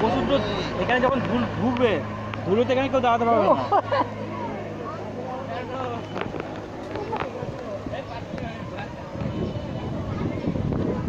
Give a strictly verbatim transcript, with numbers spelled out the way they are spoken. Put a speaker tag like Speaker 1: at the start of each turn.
Speaker 1: প্রচুর এখানে যখন ধুল ঢুকবে ধুলোতে এখানে কেউ দাঁড়াতে পারবে না।